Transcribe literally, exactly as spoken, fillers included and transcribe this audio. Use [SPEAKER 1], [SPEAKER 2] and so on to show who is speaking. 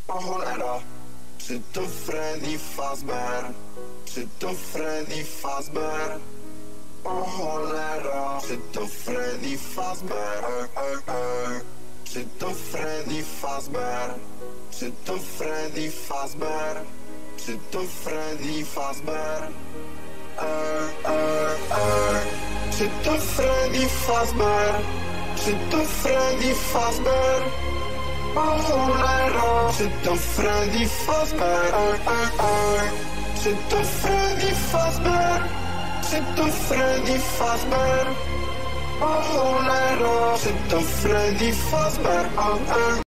[SPEAKER 1] O cholera, czy to Freddy Fazbear? Czy to Freddy Fazbear? O cholera, czy to Freddy Fazbear? E, e, e. Czy to Freddy Fazbear? Czy to Freddy Fazbear? Czy to Freddy Fazbear? E, e, e. Czy to Freddy Fazbear? Czy to Freddy Fazbear? O cholera, czy to Freddy Fazbear? E, e, e. Czy to Freddy Fazbear? Czy to Freddy Fazbear? O cholera, czy to Freddy Fazbear? E, e.